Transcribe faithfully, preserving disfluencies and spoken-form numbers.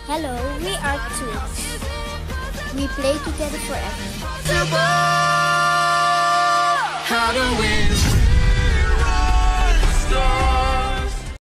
Hello, we are twins. We play together forever. How do we